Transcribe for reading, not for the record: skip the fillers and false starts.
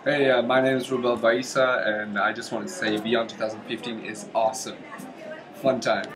Hey, my name is Rubel Baisa, and I just wanted to say Beyond 2015 is awesome. Fun time.